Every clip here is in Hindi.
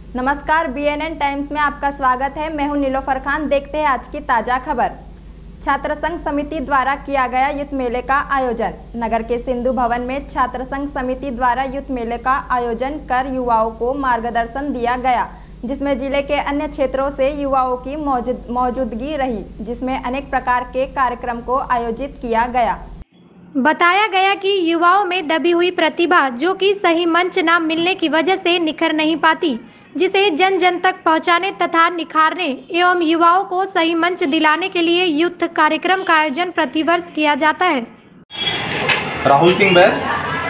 नमस्कार, बीएनएन टाइम्स में आपका स्वागत है। मैं हूं नीलोफर खान। देखते हैं आज की ताजा खबर। छात्र संघ समिति द्वारा किया गया युद्ध मेले का आयोजन। नगर के सिंधु भवन में छात्र संघ समिति द्वारा युद्ध मेले का आयोजन कर युवाओं को मार्गदर्शन दिया गया, जिसमें जिले के अन्य क्षेत्रों से युवाओं की मौजूदगी रही, जिसमें अनेक प्रकार के कार्यक्रम को आयोजित किया गया। बताया गया कि युवाओं में दबी हुई प्रतिभा जो कि सही मंच न मिलने की वजह से निखर नहीं पाती, जिसे जन जन तक पहुंचाने तथा निखारने एवं युवाओं को सही मंच दिलाने के लिए युद्ध कार्यक्रम का आयोजन प्रतिवर्ष किया जाता है। राहुल सिंह बैस,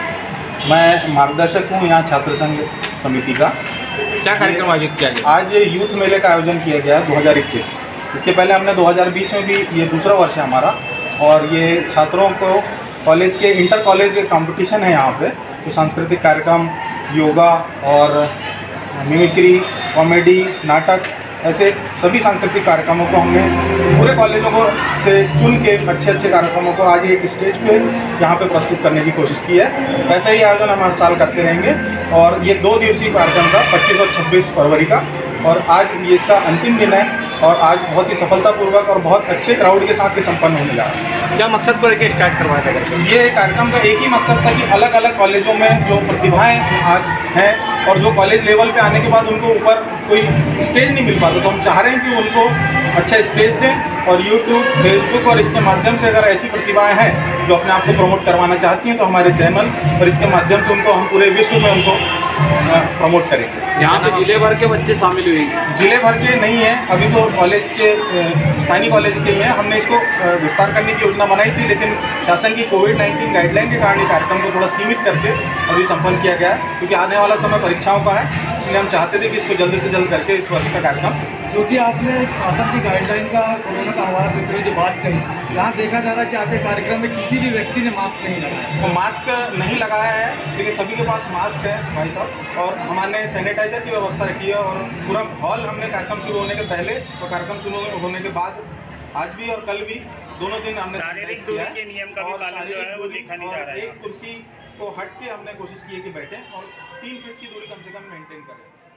मैं मार्गदर्शक हूं यहाँ छात्र संघ समिति का। क्या कार्यक्रम आयोजित किया गया? आज यूथ मेले का आयोजन किया गया 2021। इसके पहले हमने 2020 में भी, ये दूसरा वर्ष है हमारा, और ये छात्रों को कॉलेज के इंटर कॉलेज कंपटीशन है यहाँ पे। तो सांस्कृतिक कार्यक्रम, योगा और मिमिक्री, कॉमेडी, नाटक, ऐसे सभी सांस्कृतिक कार्यक्रमों को हमने पूरे कॉलेजों को से चुन के अच्छे अच्छे कार्यक्रमों को आज एक स्टेज पे यहाँ पे प्रस्तुत करने की कोशिश की है। वैसे ही आयोजन हम हर साल करते रहेंगे और ये 2 दिवसीय कार्यक्रम था, 25 और 26 फरवरी का, और आज ये इसका अंतिम दिन है। और आज बहुत ही सफलतापूर्वक और बहुत अच्छे क्राउड के साथ ये संपन्न होने जा रहा है। क्या मकसद को लेकर स्टार्ट करवाया था कार्यक्रम? ये कार्यक्रम का एक ही मकसद था कि अलग अलग कॉलेजों में जो प्रतिभाएं आज हैं और जो कॉलेज लेवल पे आने के बाद उनको ऊपर कोई स्टेज नहीं मिल पाता, तो हम चाह रहे हैं कि उनको अच्छा स्टेज दें। और यूट्यूब, फेसबुक और इसके माध्यम से अगर ऐसी प्रतिभाएं हैं जो अपने आप को प्रमोट करवाना चाहती हैं, तो हमारे चैनल और इसके माध्यम से उनको हम पूरे विश्व में उनको प्रमोट करेंगे। यहाँ पे जिले भर के बच्चे शामिल हुए? जिले भर के नहीं है, अभी तो कॉलेज के स्थानीय कॉलेज के ही हैं। हमने इसको विस्तार करने की योजना बनाई थी, लेकिन शासन की कोविड-19 गाइडलाइन के कारण ये कार्यक्रम को थोड़ा सीमित करके अभी संपन्न किया गया है, क्योंकि आने वाला समय परीक्षाओं का है। इसलिए हम चाहते थे कि इसको जल्द से जल्द करके इस वर्ष का कार्यक्रम, क्योंकि आपने शासन की गाइडलाइन का, कोरोना का हवाला देते हुए जो बात कही, यहाँ देखा जा रहा है कि आपके कार्यक्रम में किसी भी व्यक्ति ने मास्क नहीं लगाया। तो मास्क नहीं लगाया है, लेकिन सभी के पास मास्क है भाई साहब, और हमने सैनिटाइजर की व्यवस्था रखी है। और पूरा हॉल हमने कार्यक्रम शुरू होने के पहले और कार्यक्रम शुरू होने के बाद, आज भी और कल भी, दोनों दिन हमने शारीरिक दूरी के नियम का भी पालन जो है वो देखा नहीं जा रहा है। एक कुर्सी को हट के हमने कोशिश की है कि बैठें और 3 फीट की दूरी कम से कम मेंटेन करें।